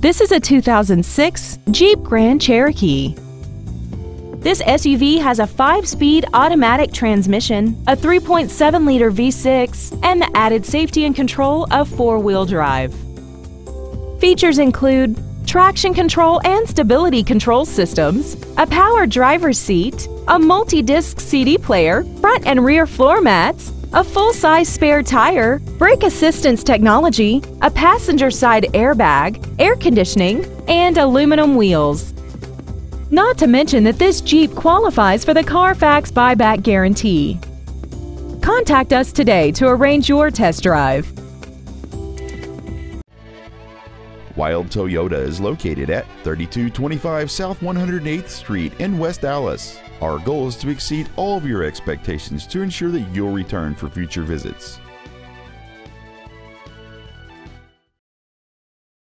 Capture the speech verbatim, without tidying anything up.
This is a two thousand six Jeep Grand Cherokee. This S U V has a five-speed automatic transmission, a three point seven liter V six, and the added safety and control of four-wheel drive. Features include traction control and stability control systems, a power driver's seat, a multi-disc C D player, front and rear floor mats, a full-size spare tire, brake assistance technology, a passenger side airbag, air conditioning, and aluminum wheels. Not to mention that this Jeep qualifies for the Carfax buyback guarantee. Contact us today to arrange your test drive. Wilde Toyota is located at thirty-two twenty-five South one hundred eighth Street in West Dallas. Our goal is to exceed all of your expectations to ensure that you'll return for future visits.